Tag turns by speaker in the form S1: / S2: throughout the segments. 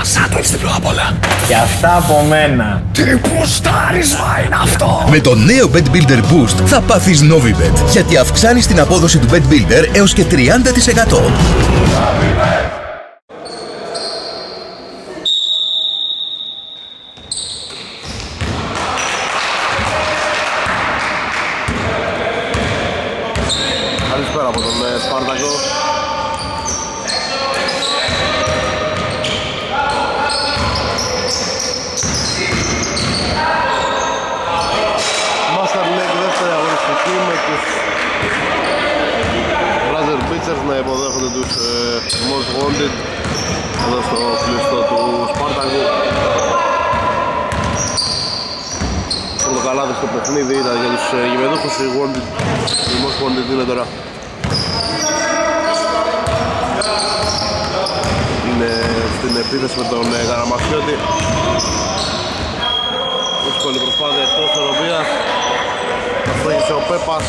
S1: Σαν το έτσι διπλό απ' όλα.
S2: Και αυτά από μένα.
S1: Τι πουστάρισμα είναι αυτό!
S3: Με το νέο Bet Builder Boost θα πάθεις Novibet, γιατί αυξάνεις την απόδοση του Bet Builder έως και 30%.
S4: Καλησπέρα από τον Σπάρτακο. Master League δεύτερη αγωνιστική με τους Brazzer Pitchers να υποδέχονται τους Most Wanted εδώ στο κλειστό του Σπάρτακου. Το καλάδι στο παιχνίδι ήταν για τους γηπεδούχους, οι Most Wanted είναι τώρα. Είναι στην επίθεση με τον Καραμασιώτη. Δύσκολη προσπάθεια εκτός ισορροπίας. Αστρέχισε ο Πέπας.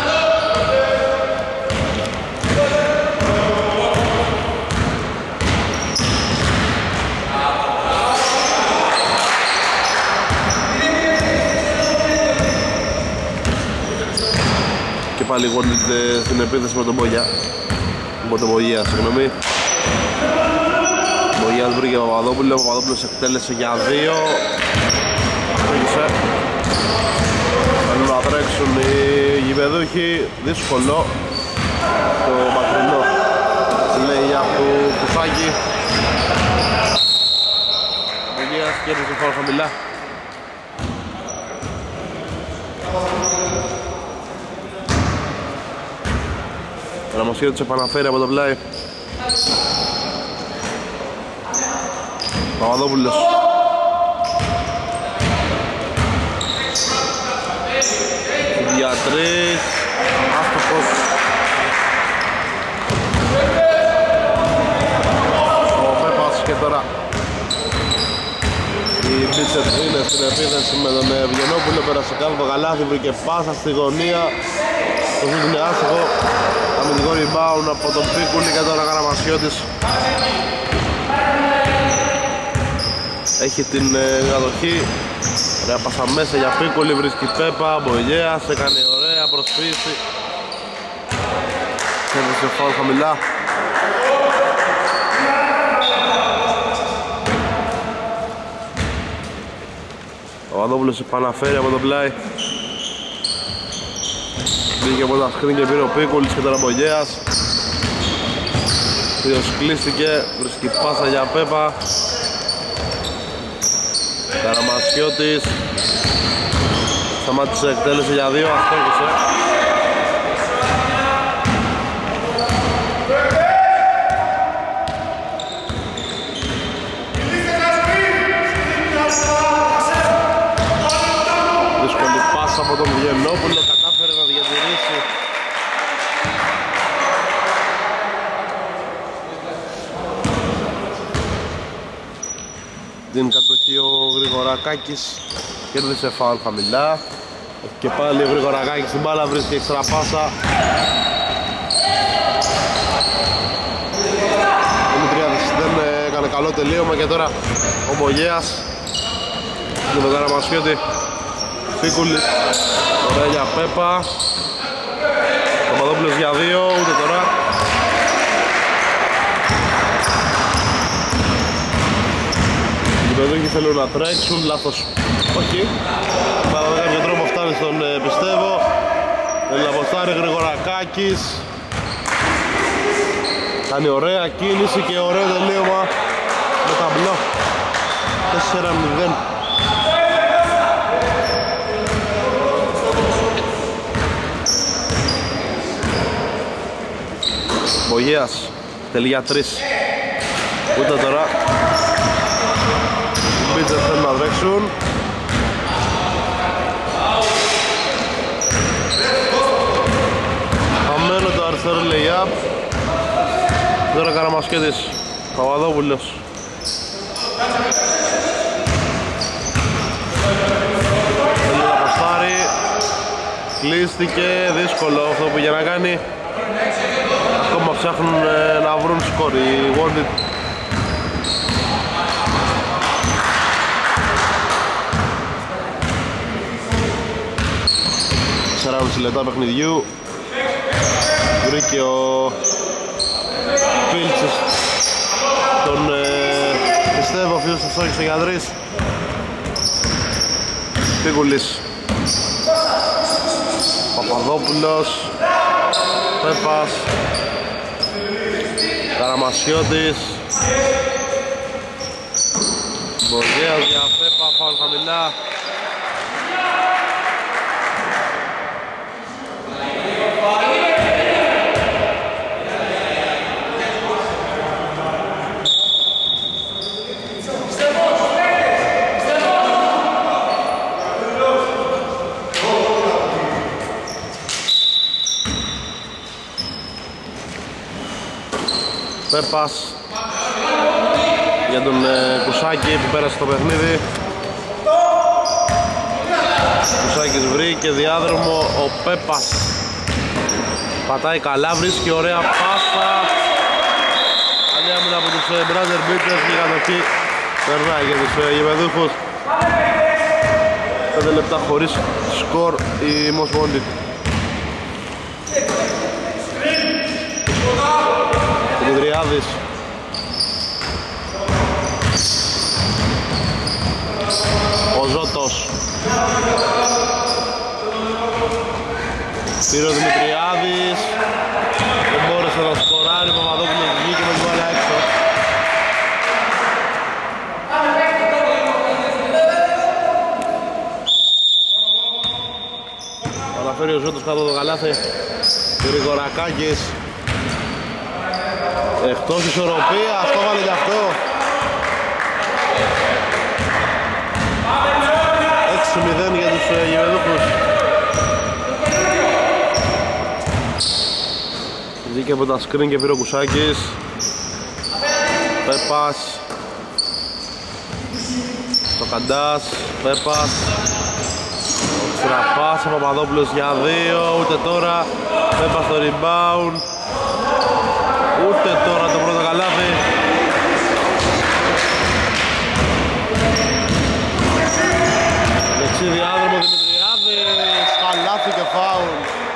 S4: Και πάλι γόνεται στην επίθεση με τον Μπογιά. Με τον Μπογιά, συγγνώμη. Μπογιάς βρήκε Παπαδόπουλο, ο Παπαδόπουλος εκτέλεσε για 2. Αστρέχισε. Θέλουν να τρέξουν οι γηπεδούχοι, δύσκολο. Το μακρινό λέει από το Κουσάκι. Μπογιάς κέρδισε φάουλ χαμηλά. Καραμασιώτης επαναφέρει από το πλάι. Παπαδόπουλος. Για 3. Άστοχος. Ο Πέπας και τώρα η Μπίτσετ είναι στην επίθεση με τον Ευγενόπουλο. Πέρασε κάτω το καλάθι, βρήκε πάσα στη γωνία. Το σούτ είναι άστοχο. Αμυντικό rebound από τον Πίκουλη και τώρα Καραμασιώτης έχει την κατοχή. Ωραία πάσα μέσα για Πίκουλη, βρίσκει Πέπα, Μπογιάς, έκανε ωραία προσποίηση. Κέρδισε φάουλ χαμηλά. Ο Παπαδόπουλος επαναφέρει από το πλάι. Μπήκε από τα σκριν και πήρε ο Πίκουλης και τώρα Μπογιάς. Ποιος κλείστηκε, βρίσκει πάσα για Πέπα. Καραμασιώτης σταμάτησε, εκτέλεσε για 2, αστόχησε. Δύσκολη πάσα από τον Βγενόπουλο, κατάφερε να διατηρήσει. Την κατοχή ο Γρηγορακάκης, κέρδισε φάουλ χαμηλά. Και πάλι ο Γρηγορακάκης στην μπάλα, βρίσκει έξτρα πάσα. Ο Μητριάδης δεν έκανε καλό τελείωμα και τώρα ο Μπογιάς με τον Καραμασιώτη. Πίκουλης, ωραία για Πέπα. Ο Παπαδόπουλος για 2, ούτε τώρα. Οι παιδούκοι θέλουν να τρέξουν, λάθος. Όχι. Πάρα με κάποιο τρόπο φτάνει στον πιστεύω. Θέλει να αποστάρει Γρηγορακάκης. Κάνει ωραία κίνηση και ωραίο τελείωμα με ταμπλό. 4-0. Μπογιάς, τελεί για 3. Ούτε τώρα. Οι Μπίτσες θέλουν να βρέξουν. Αμένο το αριστερό lay-up. Τώρα Καραμασιώτης, Παπαδόπουλος. Θέλει να αποστάρει. Κλείστηκε, δύσκολο αυτό που για να κάνει. Ακόμα ψάχνουν να βρουν σκορ οι Wanted. 6 λεπτά παιχνιδιού. Βρήκε ο Πίλτσης τον πιστεύω ο φίλος του στόχισε για 3. Πίκουλης, Παπαδόπουλος, Πέπας, Καραμασιώτης, Μπογέας για Πέπα, φάουλ χαμηλά. Πέπας για τον Κουσάκη που πέρασε το παιχνίδι. Κουσάκης βρήκε διάδρομο, ο Πέπας πατάει καλά, βρίσκει ωραία πάσα. Καλή άμυνα από τους Brother Beaters και η κατοχή περνάει για τους γηπεδούχους. 5 λεπτά χωρίς σκορ η Most Wanted. Δημητριάδης, ο Ζώτος, πήρε ο Δημητριάδης, δεν μπόρεσε να σκοράρει, ο Παπαδόπουλος βγήκε με την μπάλα έξω. Αναφέρει ο Ζώτος κάτω το καλάθι, Γρηγορακάκης εκτός ισορροπίας, το βάλε και αυτό. 6-0 για τους γηπεδούχους. Βγήκε από τα σκριν και πήρε ο Κουσάκης. Πέπας, το Καντάς, Πέπας, ο Ξηραπάς, ο Παπαδόπουλος για 2, ούτε τώρα. Πέπας στο rebound, ούτε τώρα το πρώτο καλάθι. Δεξί διάδρομο Δημητριάδης, καλάθι και φάουλ.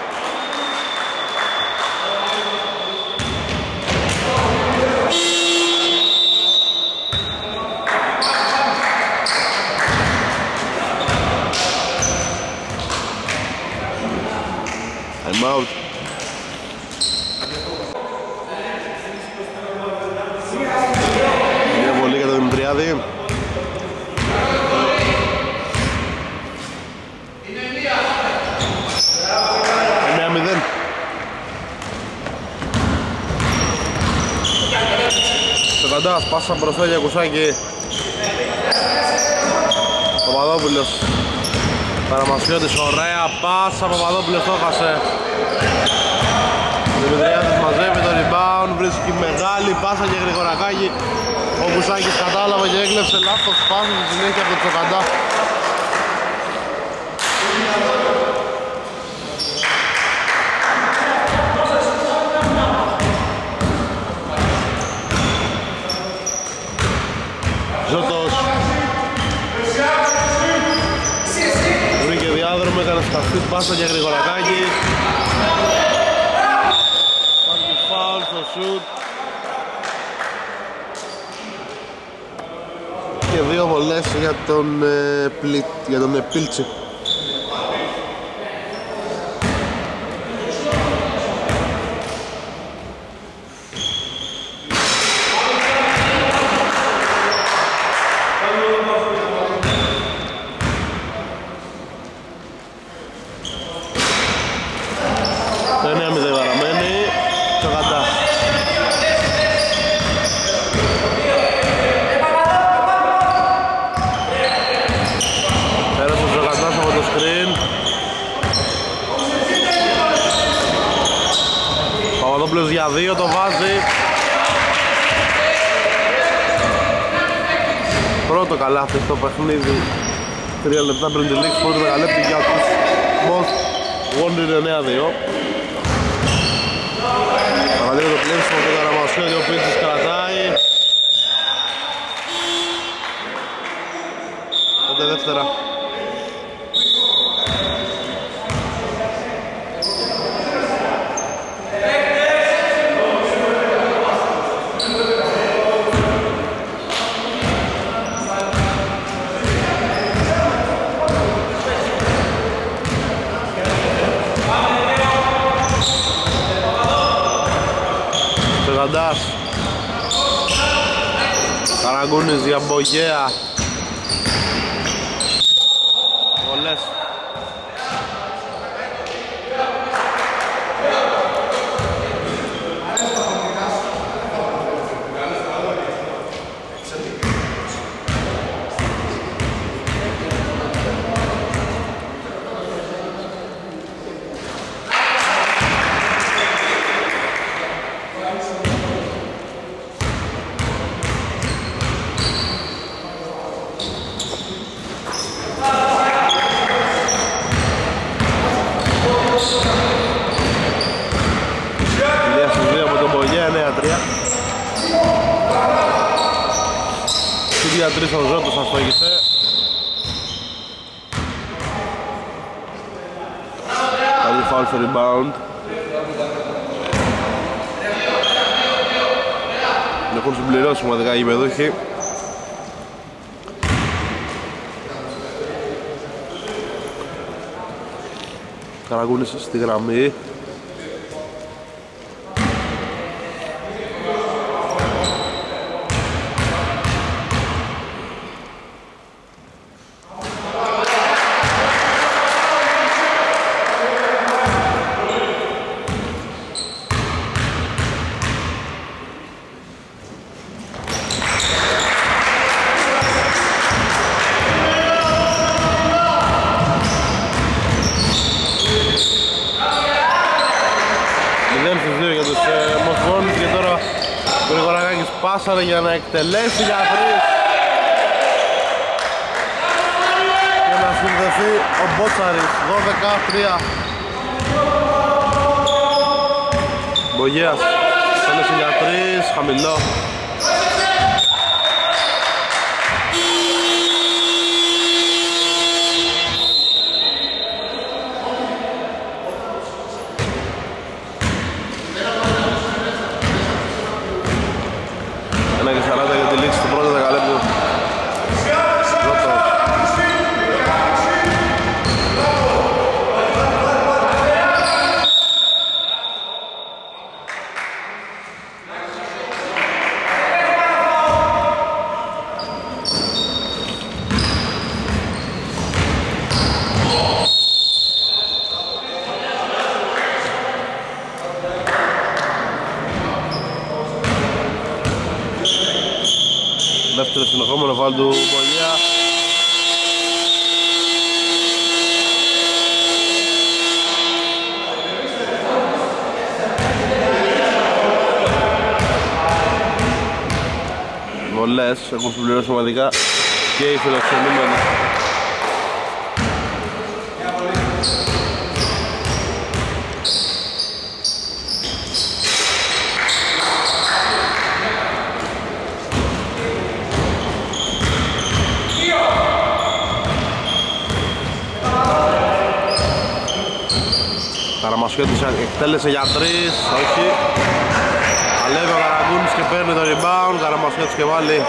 S4: I'm out. Μια βολή για τον Δημητριάδη. Είναι 1-0. Σεβαντάς, πάσα μπροστά για Κουσάκη. Παπαδόπουλος, Καραμασιώτης, ωραία πάσα, Παπαδόπουλος το έχασε. Ο Δημητριάδης μαζεύει το rebound, βρίσκει μεγάλη πάσα και Γρηγορακάκη. Ο Κουσάκης κατάλαβε και έκλεψε λάθος πάσα στη συνέχεια από το Τσοκαντά. Ζώτος βρήκε διάδρομο, έκανε σκαφτή πάσα για Γρηγορακάκη. Υπάρχει φάουλ στο σουτ και 2 βολές για τον Πίλτσι. Για 2 το βάζει. Πρώτο καλάθι στο παιχνίδι. 3 λεπτά πριν τη λήξη. Πρώτο μεγαλέπτη για τους Most Wanted 9-2. Μεγαλύτερο το πλέψιμο από τον Καραμασιώτη, ο οποίος κρατάει. 5 δεύτερα. Καραγκούνης για Μπογέα. Βολές. Τρεις ο Ζώτος αστόγησε. Καλή φάουλ στο rebound. Έχουν συμπληρώσει σημαντικά οι γηπεδούχοι. Καραγκούνης στη γραμμή. Πάσαρε για να εκτελέσει για τρεις και να συνδεθεί ο Μπότσαρης. 12-3. Μπογέας εκτελέσει για τρεις, χαμηλό. Δεύτερο συνεχόμενο φάουλ του Μπογέα. Βολές έχουν συμπληρώσει ομαδικά και οι φιλοξενούμενοι. Καραμασιώτης εκτέλεσε για τρεις, όχι. Αλεύει ο Καραγκούνης και παίρνει το rebound, Καραμασιώτης και βάλει.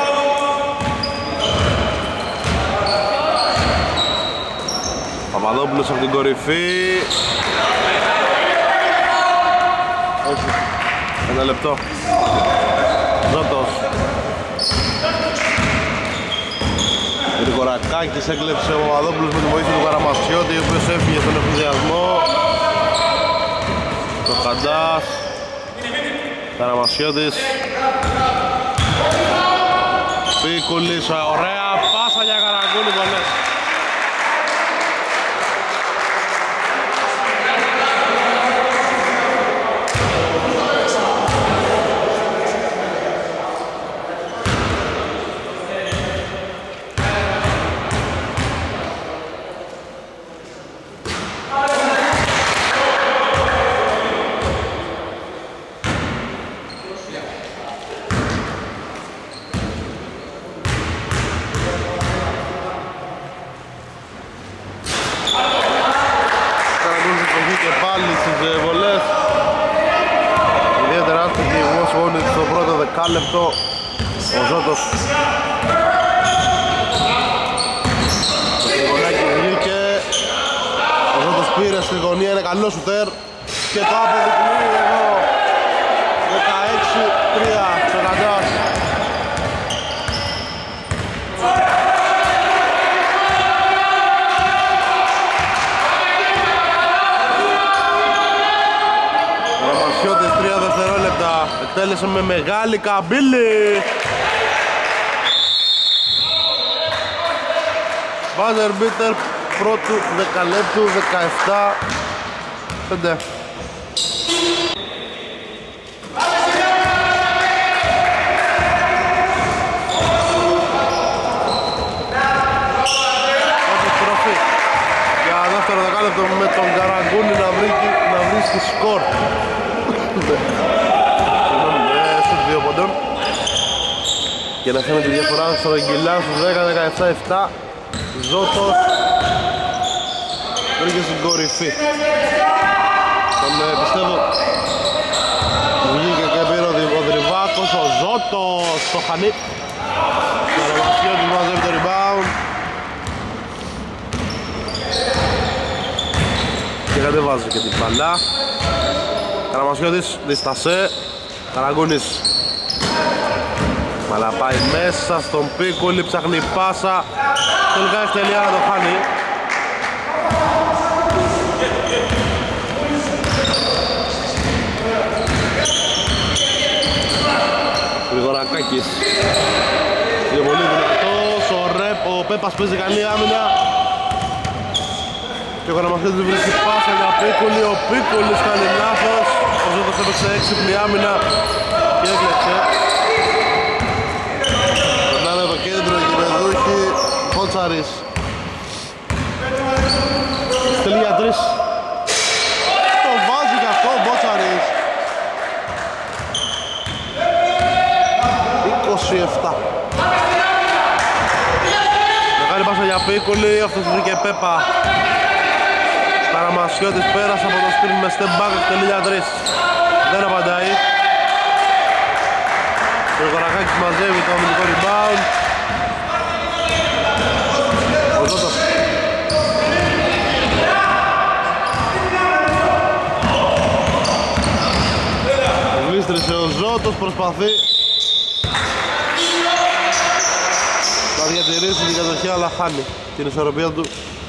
S4: Παπαδόπουλος από την κορυφή. Όχι, ένα λεπτό. Ζώτος. Γρηγορακάκης έκλεψε ο Παπαδόπουλος με τη βοήθεια του Καραμασιώτη, ο οποίος έφυγε στον εφηδιασμό. Το Χαντάς, Καραμασιώτης, Πίκουλης, ωραία πάσα για Καραγκούνη, βολές. Λεπτό ο Ζώτος. Το τριγωνάκι βγήκε. Ο Ζώτος πήρε στη γωνία, είναι καλό σουτέρ και το αποδεικνύει εδώ. 16-3 στο Καντάς. πέρασε με μεγάλη καμπύλη. Buzzer beater πρώτου δεκαλέπτου, 17-5. Επιστροφή για δεύτερο δεκάλεπτο με τον Καραγκούνη να βρίσκει σκορ στους 2 πόντων και να φαίνεται τη διαφορά στον Αγγιλάν στους 10-17-7. Ζώτος βρήκε στην κορυφή. Τον πιστεύω βγήκε και πήρε ο Δρυβάκος, ο Ζώτος το χανεί. Καραμασιώτης μαζεύει το rebound και κατεβάζει και την παλά. Καραμασιώτης διστασέ, Καραγκούνης αλλά πάει μέσα στον Πίκουλη, ψάχνει πάσα. Τελικά έχει τελεία να το χάνει. Γρηγορακάκης είναι πολύ δυνατός. Ο Πέπας παίζει καλή άμυνα και ο Καραμασιώτης βρίσκει πάσα για Πίκουλη. Ο Πίκουλης κάνει λάθος. Ο Ζώτος έπαιξε έξυπνη άμυνα και έκλεψε. Περνάμε το κέντρο και με δούχη Κότσαρης. Στελεί για 3. Το βάζει και αυτό ο Μπότσαρης. 27. Μεγάλη πάσα για Πίκουλη, αυτός βρήκε Πέπα. Καραμασιώτης πέρασε από το σκριν με step back, στελεί για 3. Δεν απαντάει. Ο Γρηγορακάκης μαζεύει το αμυντικό rebound. Ο Ζώτος. Γλίστρισε ο Ζώτος, προσπαθεί να διατηρήσει την κατοχή αλλά χάνει την ισορροπία του.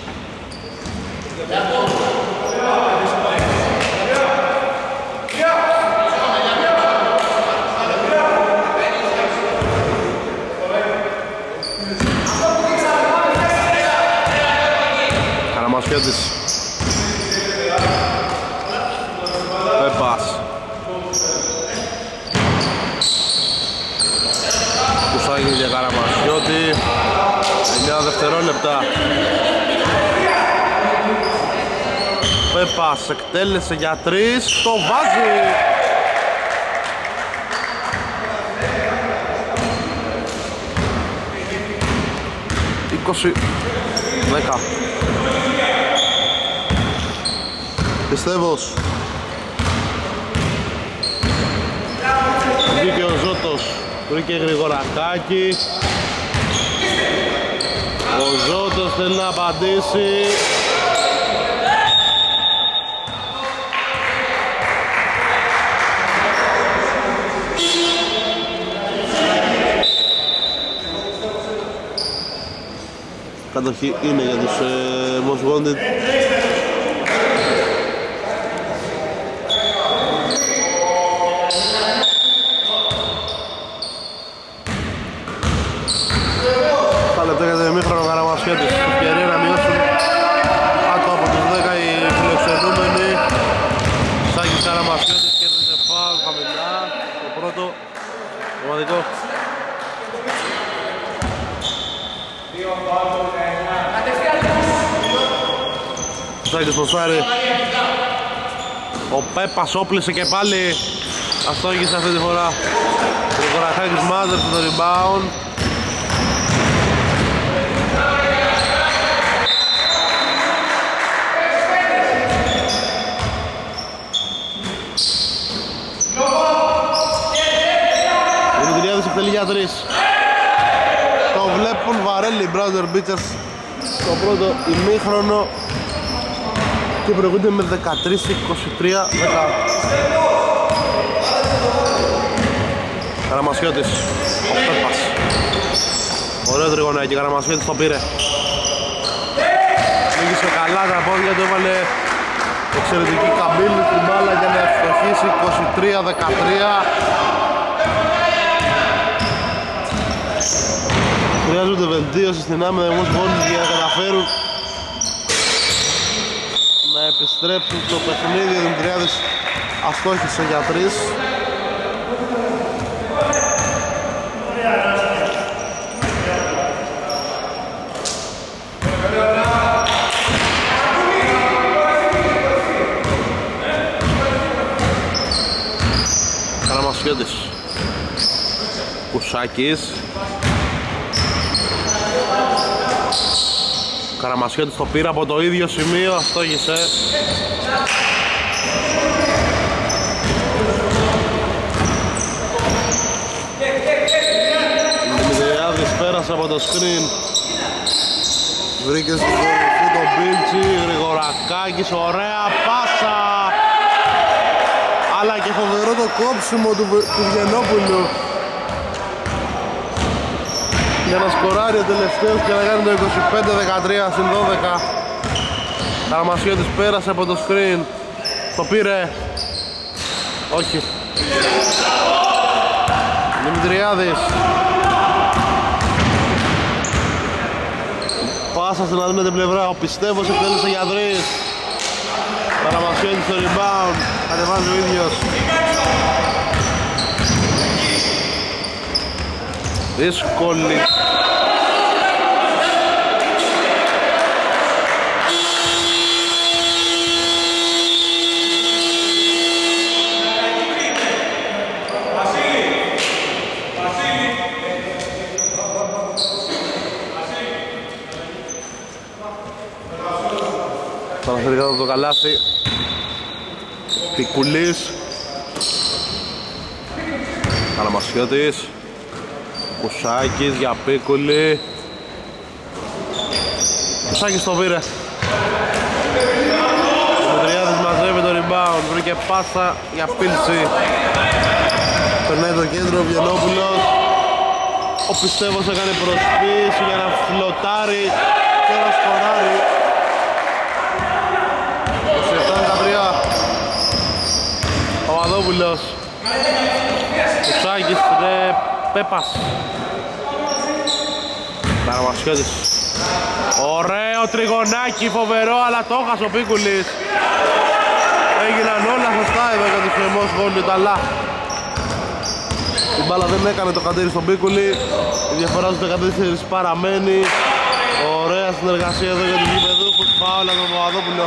S4: Καραμασιώτης. Πέπας. Κουσάγης για Καραμασιώτη. 9 δευτερόλεπτα. Πέπας εκτέλεσε για 3. Το βάζει. Δέκα. Πιστεύως. Βγήκε ο Ζώτος. Βρήκε Γρηγορακάκη. Ο Ζώτος θέλει να απαντήσει. Κατοχή είναι για τους Most Wanted. Τα λεπτά για το ημίχρονο Καραμασιώτης. Ευκαιρία να μειώσουν κάτω από τους 10 οι φιλοξενούμενοι. Σάκης Καραμασιώτης κέρδισε φάουλ χαμηλά. Το πρώτο ομαδικό. Σάκης στο σάρι. Ο Πέπας όπλησε και πάλι. Αστόγησε αυτή τη φορά. Ο Γρηγορακάκης μάζεψε το rebound. Η Δημητριάδης εκτελεί για 3. Το βλέπουν βαρέλοι οι Browser Beachers στο πρώτο ημίχρονο και προηγούνται με 13-23. Καραμασιώτης, ο Πέπας. Ωραίο τριγωνάκι, Καραμασιώτης το πήρε. Λίγησε καλά τα πόδια του, έβαλε εξαιρετική καμπύλη στην μπάλα για να ευστοχίσει 23-13. χρειάζονται βελτίωση στην άμυνα όμως μόνοι για να καταφέρουν να επιστρέψουν στο παιχνίδι. Ο Δημητριάδης αστόχησε για 3. Καραμασιώτης, Κουσάκης, Καραμασιώτης το πήρε από το ίδιο σημείο, αστόχησε. Δημητριάδης πέρασε από το screen, βρήκε στην κορυφή τον Μπίλτσι, Γρηγορακάκης, ωραία πάσα, αλλά και φοβερό το κόψιμο του Βγενόπουλου για να σκοράρει ο τελευταίος και να κάνει το 25-13 συν 12. Καραμασιώτης πέρασε από το screen, το πήρε, όχι. Δημητριάδης, πάσα στην αδύνατη πλευρά, ο Πιστεύος εκτέλεσε για 3. Καραμασιώτης στο rebound, κατεβάζει ο ίδιος. Δύσκολη. Παραφέρει κάτω από το καλάθι. Πικουλής, Καραμασιώτης, Κουσάκης για Πίκουλη. Κουσάκης το πήρε. Ο Δημητριάδης μαζεύει το rebound, βρήκε πάσα για Πίλση. Περνάει το κέντρο ο Βιενόπουλος. Ο Πιστεύος έκανε προσποίηση για να φλωτάρει και να σκοράρει. 27-13. Παπαδόπουλος, Κουσάκης, Πέπας, Καραμασιώτης. Ωραίο τριγωνάκι, φοβερό, αλλά το έχασε ο Πίκουλης. Έγιναν όλα σωστά εδώ για τους Φεμός Βόλιουτ, αλλά η μπάλα δεν έκανε το κατήρι στον Πίκουλη. Η διαφορά στους 14 παραμένει. Ωραία συνεργασία εδώ για τους γηπεδούχους. Φάουλα τον Παπαδόπουλο.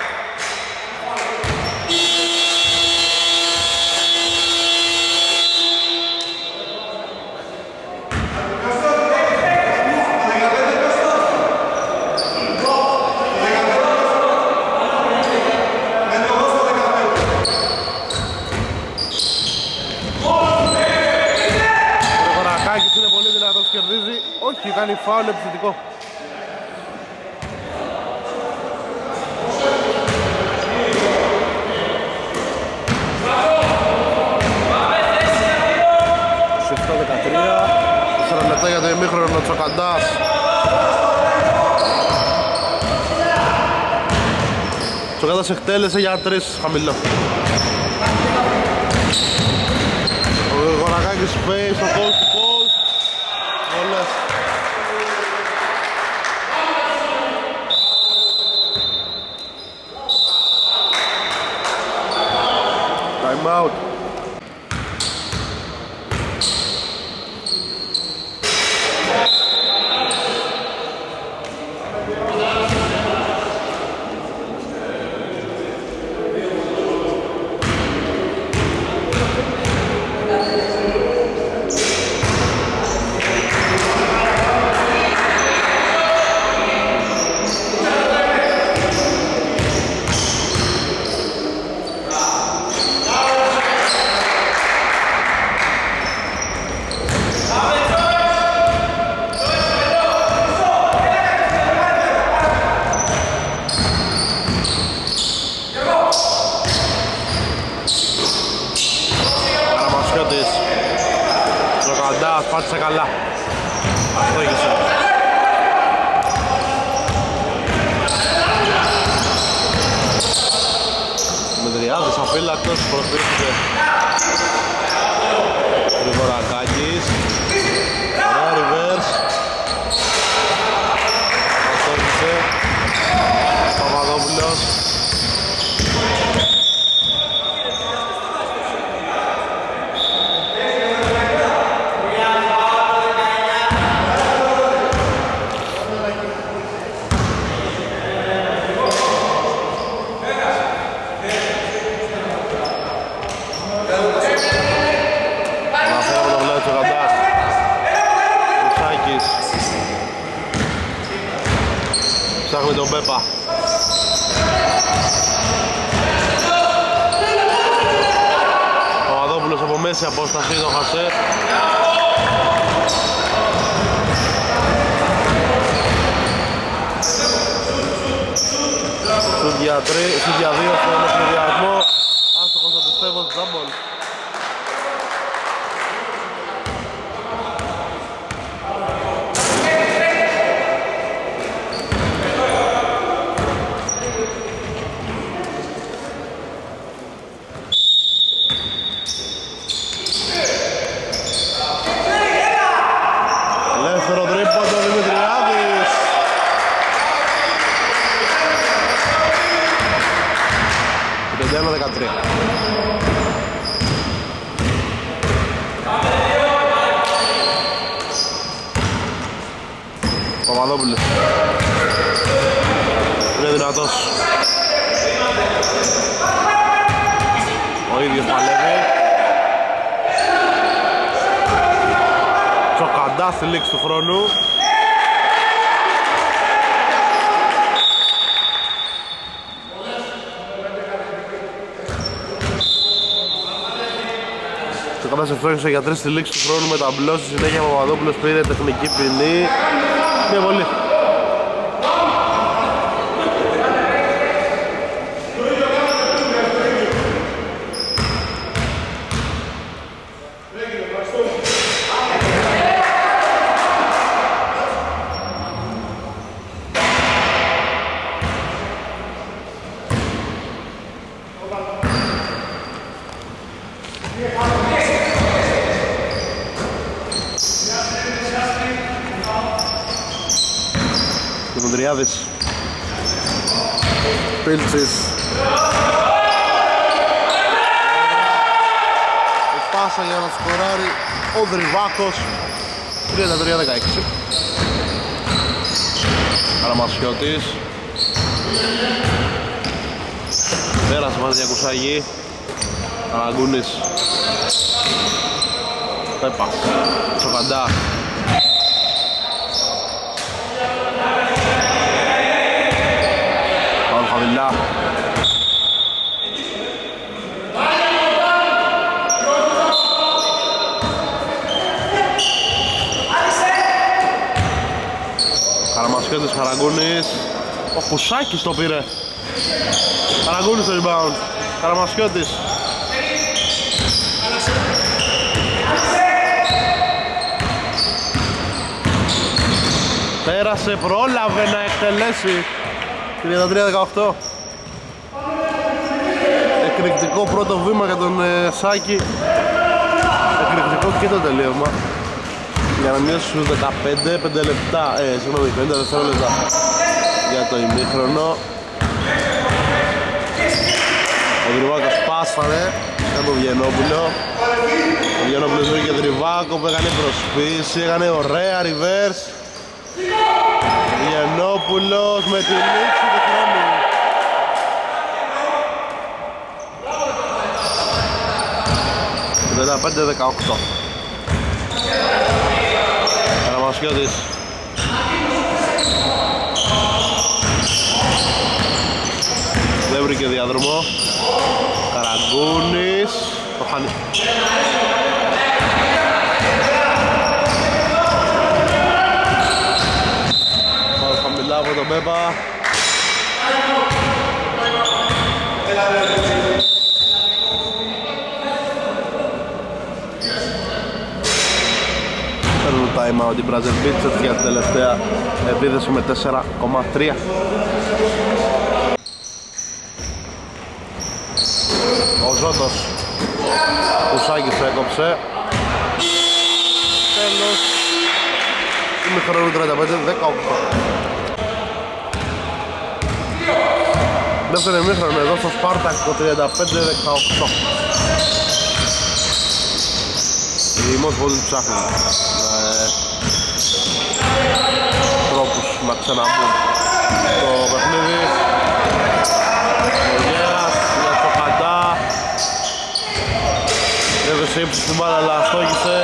S4: Όχι, κάνει φάουλ επιθετικό. Σε 7-13, 4 λεπτά για το ημίχρονο, Τσοκαντάς. Τσοκαντάς εκτέλεσε για 3, χαμηλό. Ο Γορακάκης φέει στο post to post. Όλες. Time out. Πάτησε καλά. Αυτό έγινε. Μεδριάδης αφύλακτος, προσπίθηκε. Γρηγορακάκης. Ωραία reverse. Ψάχνει τον Πέπα. Παπαδόπουλος από μέση απόσταση, το χασέ. Σουτ για 2 στο ελευθεριασμό. Άστοχος ο Πιστεύος, τζάμπολ. Ελεύθερο τρίποντο Δημητριάδης. Το 51-13. Παπαδόπουλος. Είναι δυνατός. Ο ίδιος παλεύει. Τσοκαντά στη λήξη του χρόνου. Τσοκαντάς ευστόχησε για 3 στη λήξη του χρόνου με ταμπλό. Στη συνέχεια ο Παπαδόπουλος πήρε τεχνική ποινή. Μια βολή. Δημητριάδης. Πίλτσης. Η πάσα για να σκοράρει ο Δρυβάκος. 33-16. Καραμασιώτης. Πέρασε μαζί για Κουσαγή. Αναγκούνης. Πέπας. Τσοκαντά. Χαμηλά. Καραμασιώτης, Καραγκούνης. Ο Κουσάκης το πήρε. Καραγκούνης το rebound. Καραμασιώτης. Πέρασε, πρόλαβε να εκτελέσει. 33-18. Εκρηκτικό πρώτο βήμα για τον Σάκη. Εκρηκτικό και το τελείωμα. Για να μειώσει στους 15, 5 λεπτά, συγγνώμη, 50 δευτερόλεπτα για το ημίχρονο. Ο Δρυβάκος πάσανε για τον Βιενόπουλο. Ο Βιενόπουλος βρήκε Δρυβάκο που έκανε προσπίση, έκανε ωραία reverse. Βιενόπουλος με τη λήξη του χρόνου. Το 35-18. Καραμασιώτης. Δεν βρήκε διαδρομό. Καραγκούνης. Το χάνει. Χαμηλά από τον Πέπα. Παίρνουν time out η Brazil Beach για την τελευταία επίδεση με 4,3. Ο Ζώτος Κουσάκης έκοψε. Τέλος ημιχρόνου 35-18. Δεύτερο ημίχρονο εδώ στο Σπάρτακο 35-18. Οι Δημός πολύ ψάχνουν τρόπους να ξαναμπούν το παιχνίδι. Ο Γέρας για το Καντά. Έβεσε ύψη στην μπάλα αλλά αστόγησε.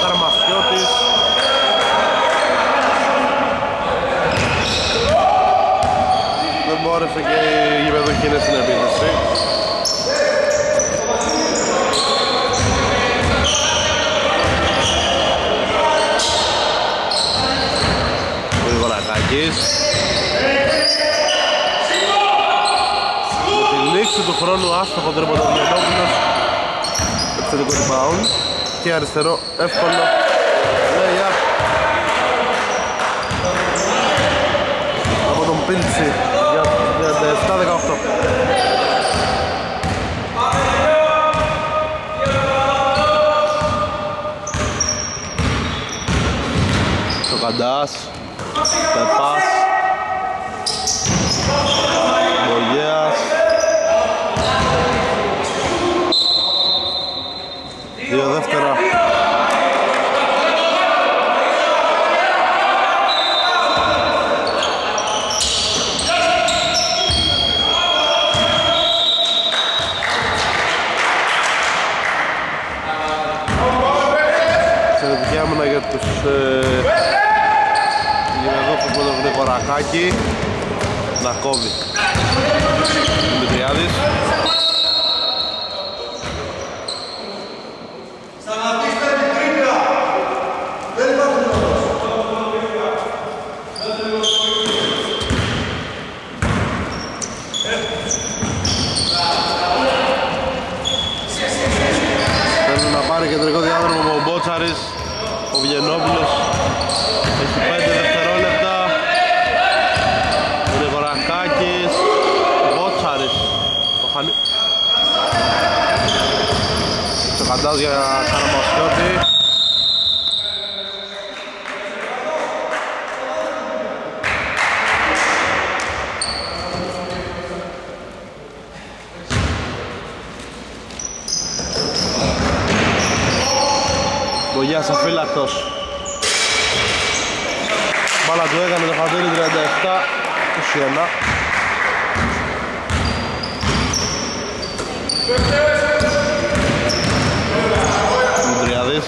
S4: Καραμασιώτης. Παπαγιαννάκης. Με τη λήξη του χρόνου άστοχο τρίποντο Βιανόπουλος. Επιθετικό rebound και αριστερό εύκολο lay-up από τον Πίλτσι για 37-18. Καντάς, Πεπάς, Μπογέας, 2 δεύτερα. Εξαιρετική άμυνα για τους από τον Γρηγορακάκη να κόβει Δημητριάδης.
S5: Σταματήστε την τρίπλα! Δεν υπάρχουν όμως.
S4: Θέλει να πάρει κεντρικό διάδρομο από ο Μπότσαρης. Ο Βιενόπουλος έχει 5 δευτερόλεπτα. Ο Γρηγορακάκης, Μπότσαρης, το χανί... Το Καντάς για Καραμασιώτη. Μπογιάς αφύλακτος. Μπάλα του έκανε το χατήρι 37-21. Δημητριάδης.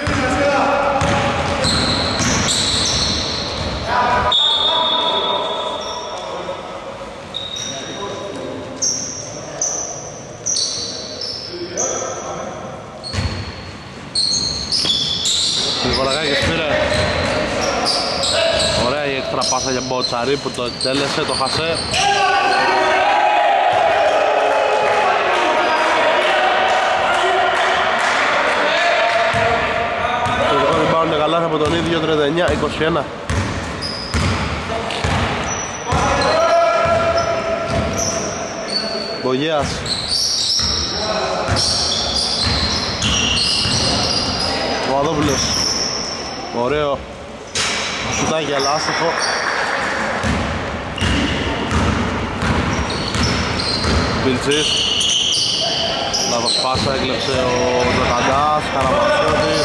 S4: Γρηγορακάκης πήρε. Ωραία η έξτρα πάσα για Μποτσαρή που το εκτέλεσε, το χασέ. Το δικό rebound είναι καλά από τον ίδιο 39-21. Μπογέας. Παπαδόπουλος. Ωραίο σουτάκι αλλά άστοχο. Πιλτσής. Λάθος πάσα, έκλεψε ο Ζωταντάς, Καραμασιώτης.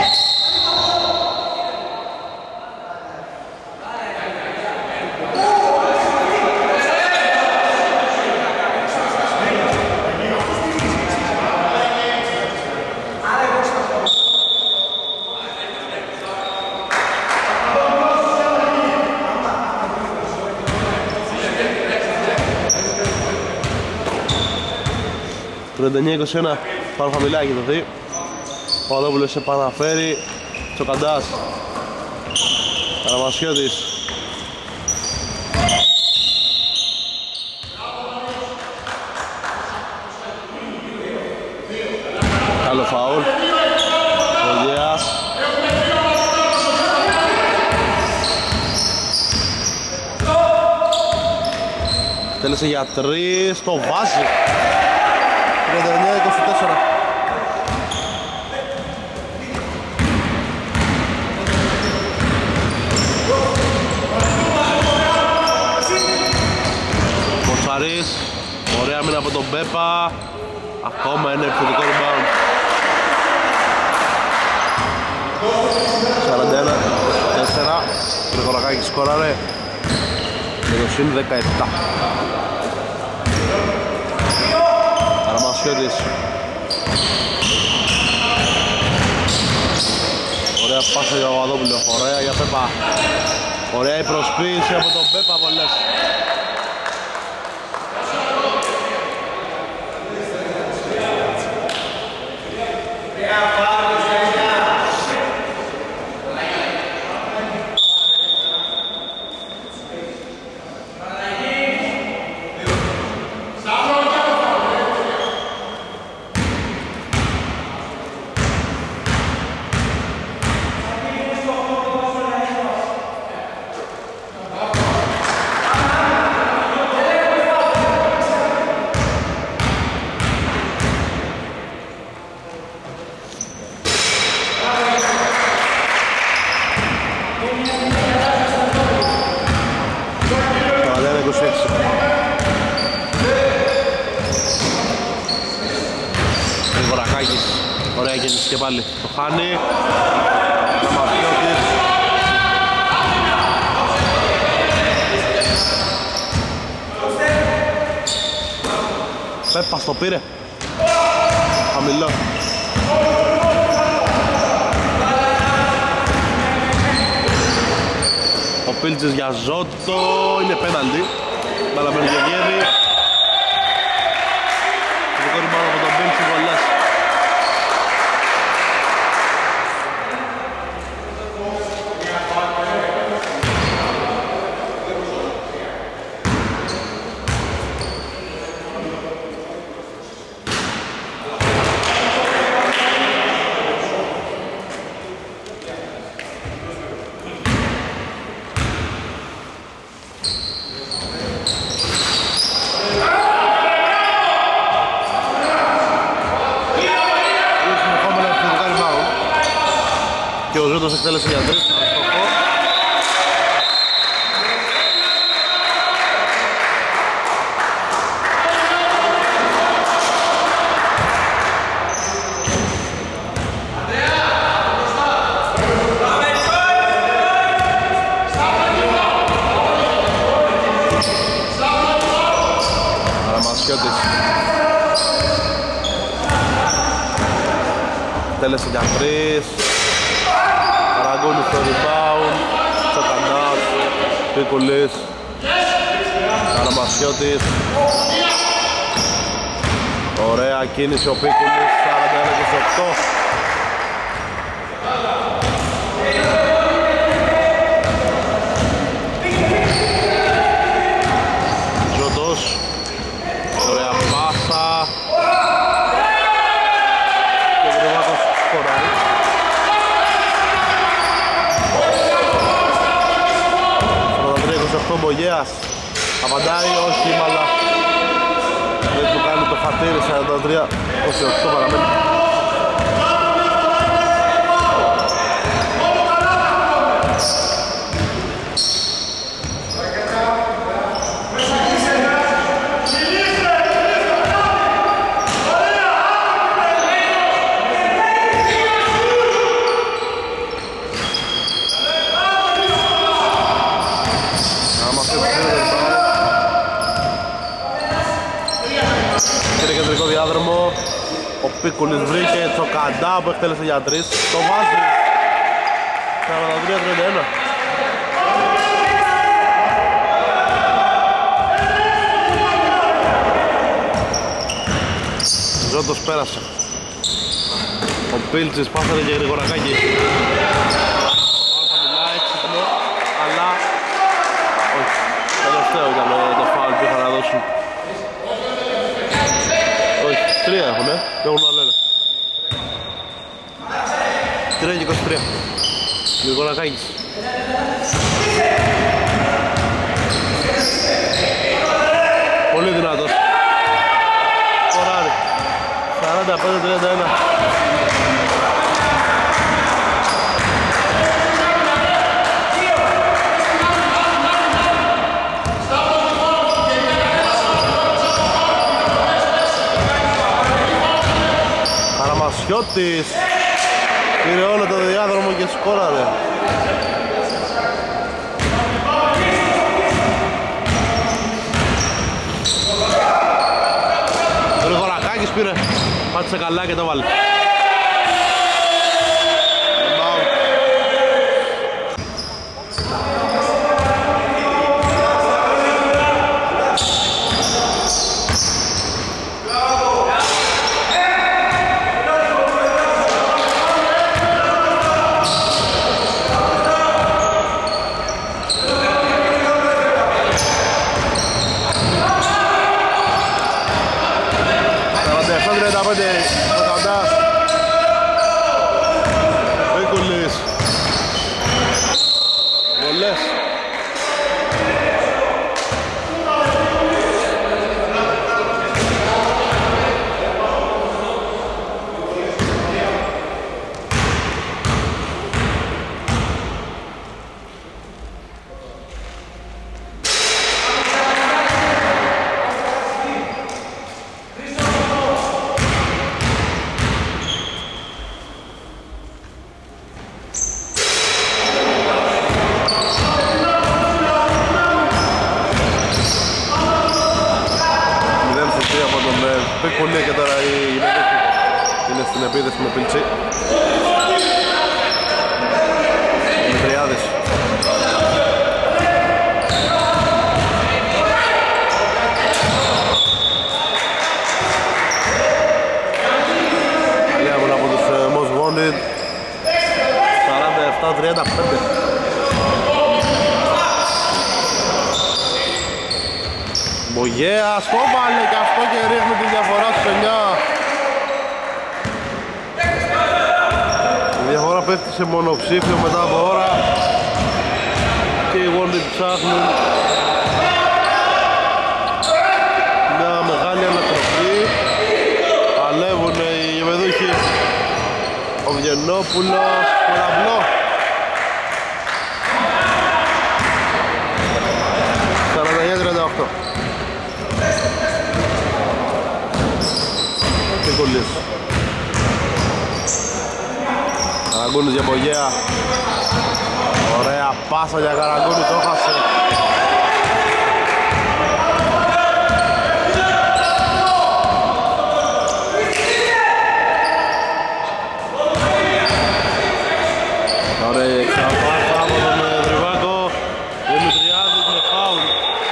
S4: Το 39-21 πάνω χαμηλά έχει δοθεί. Ο Παπαδόπουλος σε επαναφέρει. Τσοκαντάς. Καραμασιώτης. Καλό φαουλ. Βογέας. Τέλεσε για 3, το βάζει. 39-24. Μποτσαρής, ωραία μήνα από τον Πέπα. Ακόμα ένα επιθετικό rebound. 41-4. Γρηγορακάκης σκόραρε με το συν 17. Καραμασιώτης. Ωραία πάσα για Παπαδόπουλο, ωραία για Πέπα. Ωραία η προσποίηση από τον Πέπα πολλές. Γρηγορακάκης, ωραία κίνηση και πάλι. Το χάνει. Καραμαθιώτης. Πέπας το πήρε. Χαμηλό. Ο Πίλτσης για Ζώτο. Είναι πέναλτι. Μπάλα παίρνει και βγαίνει. Το δικό του από τον Πίλτσι βολές. Και ο Ζώτος εκτέλεσε για τρεις. Καραμαθιώτης εκτέλεσε για τρεις. Ραγκούνι στο rebound, Τσοκανάς, Πίκουλης, Καραμαθιώτης. Ωραία κίνηση ο Πίκουλης, 41-28. Ζώτος, ωραία πάσα. Και Γρηγοράκος σκοράρει. Ο Μπογέας απαντάει, όχι, αλλά δεν του κάνει το χατήρι. 43-28 παραμένει. Διάδρομο. Ο Πίκουλης βρήκε το Καντά που εκτέλεσε για τρεις. Το βάζει. 43-31. Ζώτος πέρασε. Ο Πίλτσης πάσαρε και Γρηγορακάκη. Χαμηλά, έξυπνο, αλλά όχι. Τελευταίο ήταν το φάουλ που είχαν να δώσουν. Τρία έχουνε, έχουν άλλο ένα. 3 και 23. Γρηγορακάκης. Πολύ δυνατός. Κοράρι. 45-31. Καραμαθιώτης πήρε όλο το διάδρομο και σκόραρε. Γρηγορακάκης πήρε, πάτησε καλά και το βάλε. Το Καντάς. πολύ και τώρα η γυναίκα είναι στην επίθεση με Πιλτσί. Δημητριάδης. Αλλιάβουν από τους Most Wanted. 47-35. Μπογέας, το βάλε και αυτό και ρίχνει τη διαφορά στους 9. Η διαφορά πέφτει σε μονοψήφιο μετά από ώρα και οι Wanted ψάχνουν μια μεγάλη ανατροπή. Παλεύουν οι γεμεδούχοι. Ο Βιεννόπουλος, Κουραμπλό. 49-38. Κολής. Καραγκούνης για Μπογέα. Ωραία πάσα για Καραγκούνη, το έχασε. Ωραία εξαπάσα από τον Τριβάκο. Δημητριάδης με φάουλ.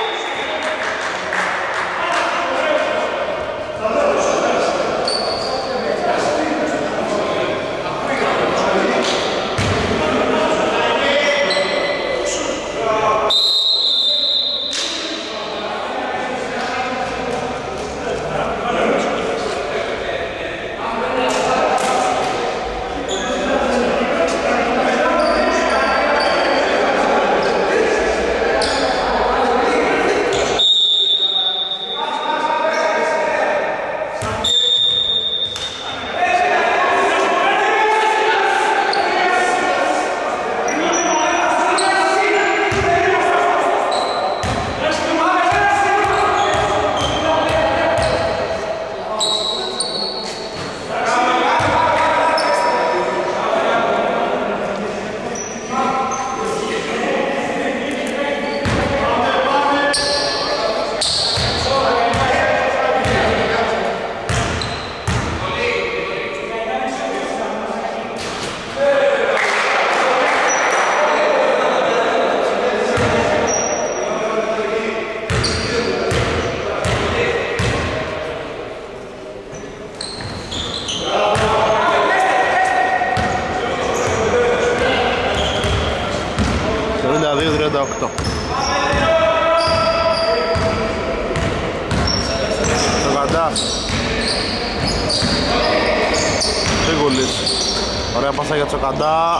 S4: Ωραία πάσα για Τσοκαντά. 52-40.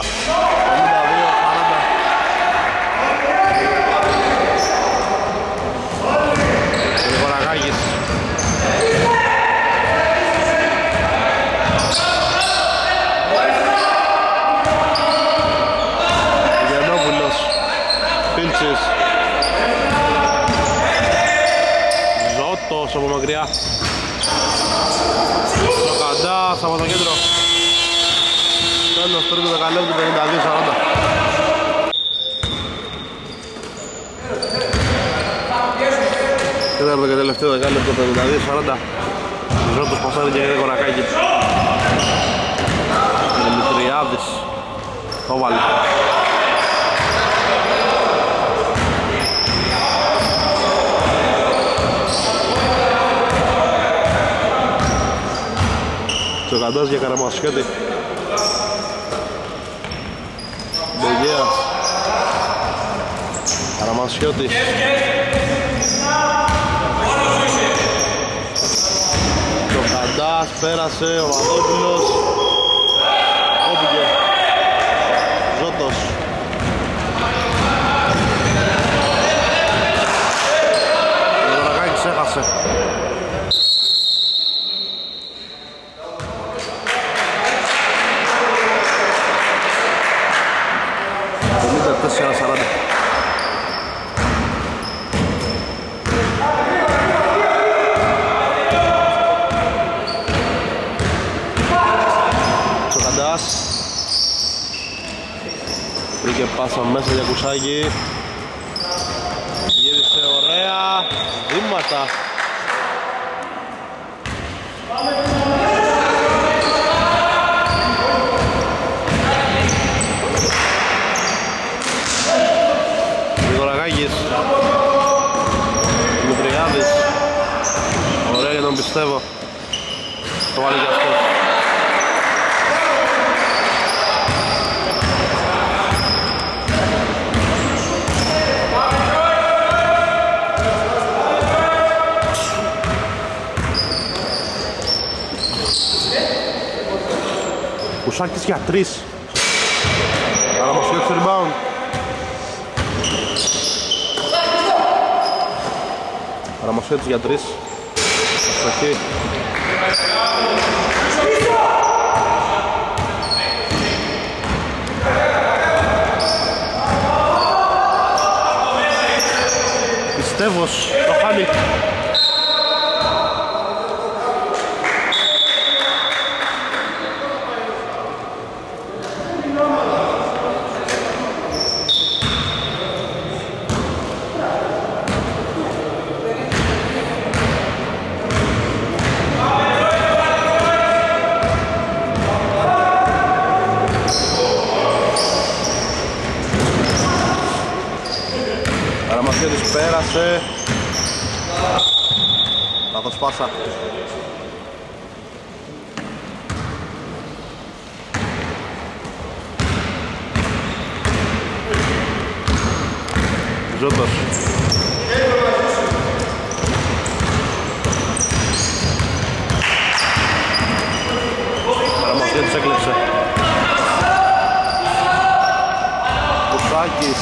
S4: Γρηγορακάκης. Γιαννόπουλος. Πίλτσης. Ζώτος από μακριά. Τσοκαντάς από το κέντρο. Τέλος, τρίτο δεκαλέπτου, 52-40. Τέταρτο και τελευταίο δεκάλεπτο, 52-40. Ζώτος πασάρει και Γρηγορακάκη. Δημητριάδης. Το βάλει. Τσοκαντάς για Καραμασιώτη. Μπογέας. Καραμασιώτης. Τσοκαντάς πέρασε, ο Βαδόπουλος. Κόπηκε. Ζώτος. Ο Γορακάκης έχασε. Τσοκαντάς. Βρήκε πάσα μέσα για Κουσάκη. Γύρισε ωραία. Βήματα. Γρηγορακάκης, Δημητριάδης, ωραία για τον Πιστεύω, το βάλει και αυτός. Κουσάκης για 3. Καραμοσιώτης rebound. Καραμοσιώτης για 3. Αστοχή. Πιστεύος, το χάνει. Καραμασιώτης πέρασε. Λάθος πάσα. Ζώτος. Καραμασιώτης έκλεψε. Κουσάκης.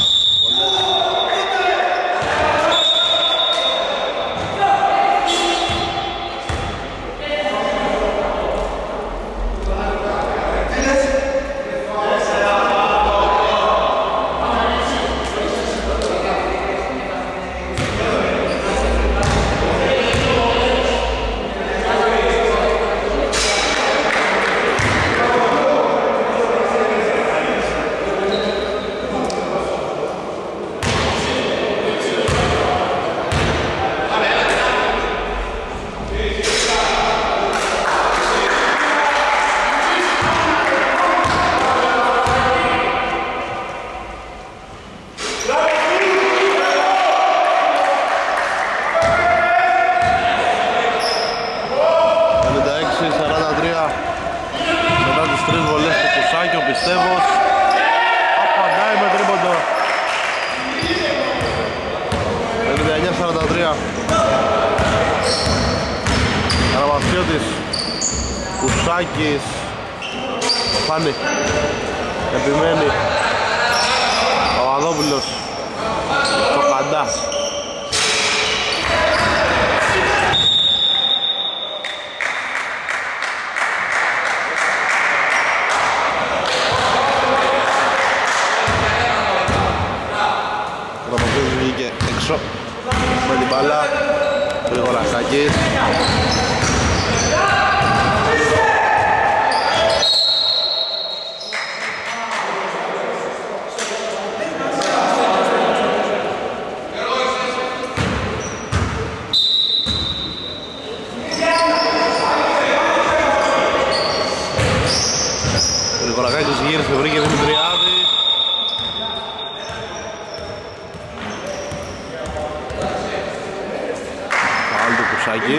S4: Πιστεύος απαντάει με τρίποντο. 59-43. Καραμασιώτης, Κουσάκης, Φάνη, επιμένει Παπαδόπουλος, Τσοκαντάς. Βγήκε έξω με την μπάλα. Γρηγορακάκης. Γρηγορακάκης γύρισε, βρήκε Δημητριάδη. Κουσάκη.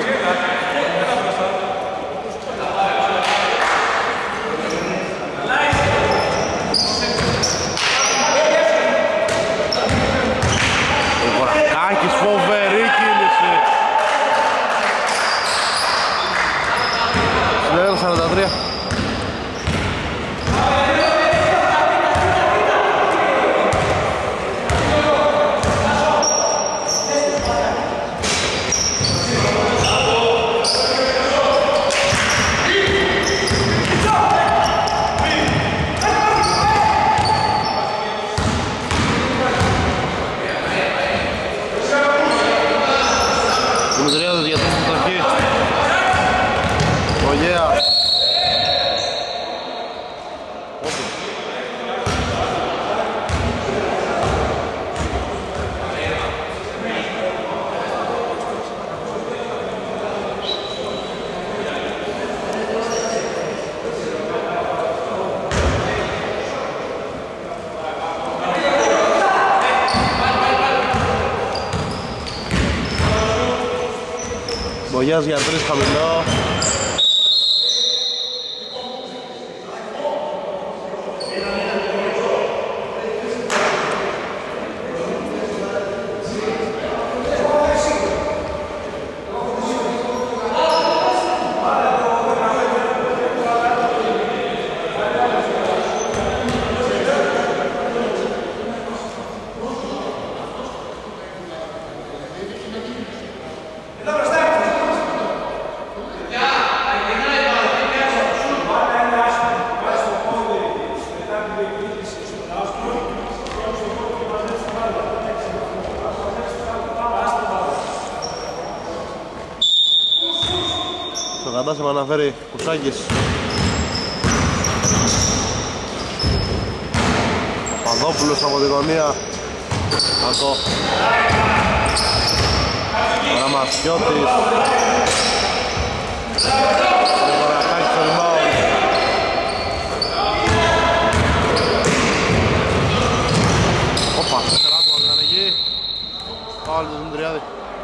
S4: Ο Γρηγορακάκης, φοβερή κίνηση. Συνέδρα 43. Μπογιάς για 3 χαμηλό. Καντάς με αναφέρει Κουσάκης. Παπαδόπουλος από τη γωνία. Ακό. Ραμασιώτης. Γρηγορακάκης στο rebound. Όπα, 4 άτομα την ανοιγή. Πάλι το Δημητριάδη.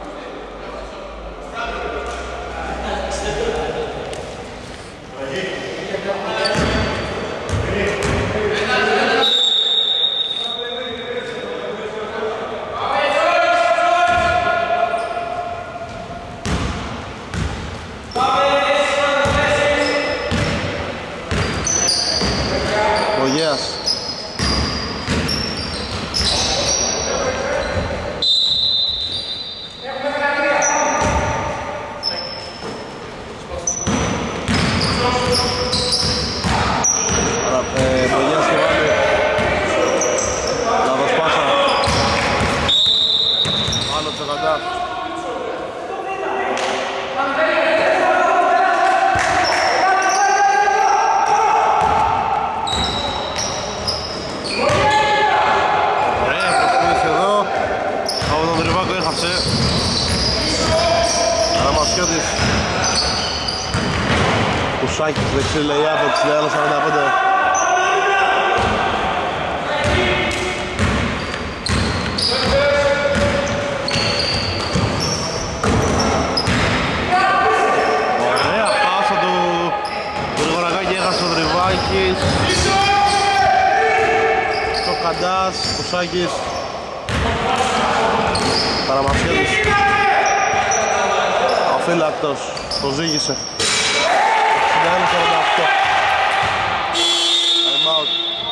S4: Κουσάκης δεξί λέει από 61-45. Ωραία πάσα του Γρηγορακάκη, έχασε ο Δρυβάκης. Στο Καντάς, Κουσάκης. Καραμασιώτης. Αφύλακτος, το ζήγησε. 61-48. Time out.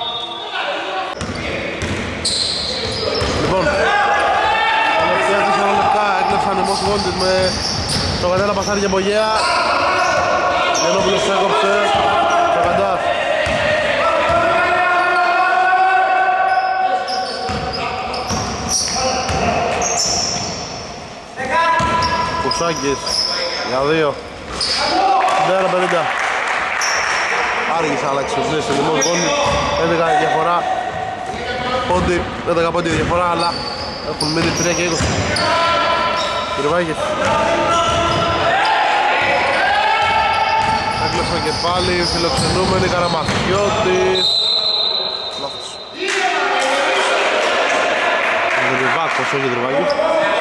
S4: Λοιπόν, τελευταία 4 λεπτά έκλεψαν οι Most Wanted με το κατένα πασάρι και Μπογέα. Γενόπουλος έκοψε το Καντάς. Κουσάκης για 2. 51-50. Άργησε να αλλάξει το ζήσει λοιπόν γόνι. 11 διαφορά. Πόντι, 11 πόντι διαφορά, αλλά έχουν μείνει 3 και 20. Κυρβάκης. Έκλεψαν και πάλι φιλοξενούμενοι. Καραμασιώτης. Λάθος. Ο Δρυβάκος, όχι ο Δρυβάκης.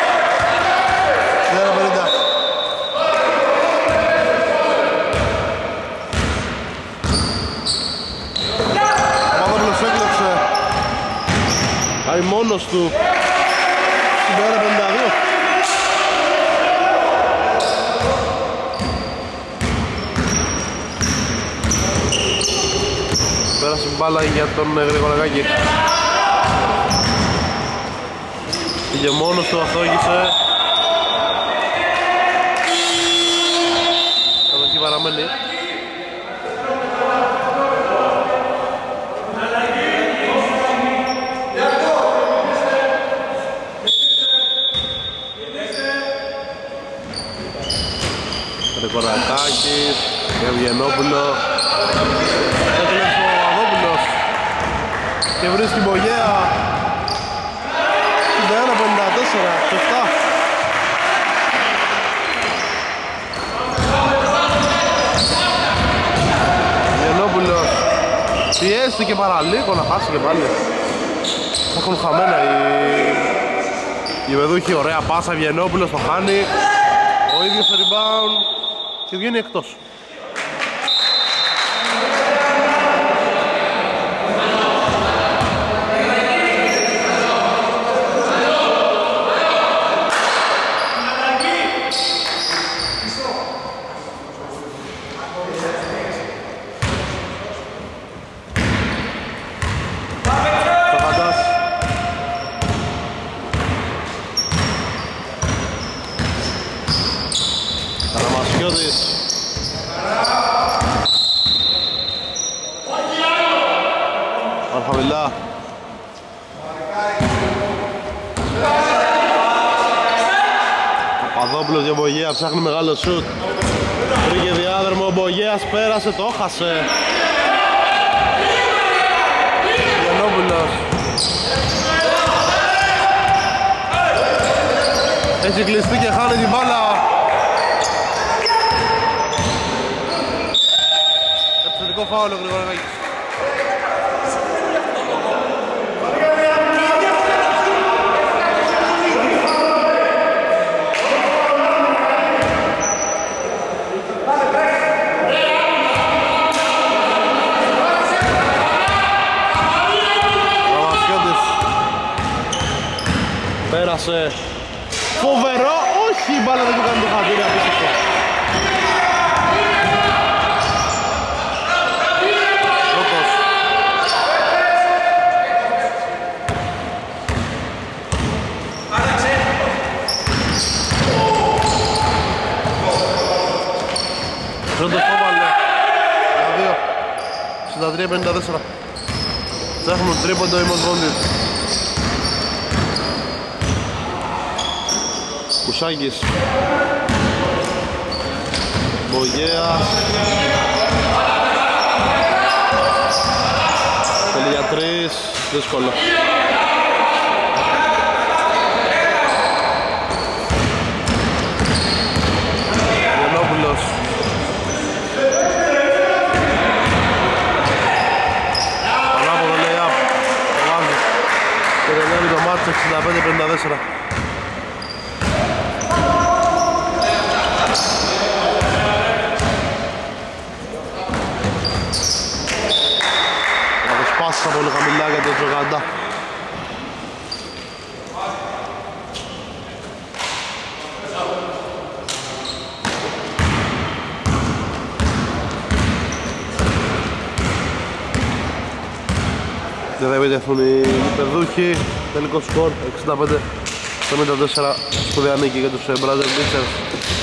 S4: 51-50. Πάει μόνος του στην 52. Πέρασε μπάλα για τον Γρηγορακάκη. Πήγε μόνος του, αυτόγησε. Κατοχή παραμένει. Γρηγορακάκης, Ευγενόπουλο. Έκλεψε ο Παπαδόπουλος και βρίσκει Μπογέα. 51-54, σωστά. Ευγενόπουλος πιέστηκε παραλίγο να χάσει και πάλι. Θα έχουν χαμένα οι βεδούχοι. Ωραία πάσα, Ευγενόπουλος το χάνει. Ο ίδιος το rebound και βγαίνει εκτός. Αλφαβηλά. Παπαδόπουλος για Μπογέα, ψάχνει μεγάλο σουτ. Βρήκε διάδρομο, ο Μπογέας πέρασε, το έχασε. Γιαννόπουλος. Έχει κλειστεί και χάνει την μπάλα. Επιθετικό φάουλ ο Γρηγοράκης. Πέρασε. Φοβερό, όχι η μπάλα δεν του κάνει το χατήρι, απίστευτο. Ζώτος. Ζώτος το βάλε. Για 2. 63-54. Ψάχνουν τρίποντο η Μοσβόντι. Κουσάκης. Μπογέας. Θέλει για 3. Δύσκολο. Γιαννόπουλος. Ανάποδο lay-up. Το βάζει. Και τελειώνει το μάτς 65-54. Πάσα πολύ χαμηλά για τον Τζογαντά. Δεν θα επιτεθούν οι παιδούχοι. Τελικό σκορ 65-74 στο Διανίκη για τους Brothers Beachers.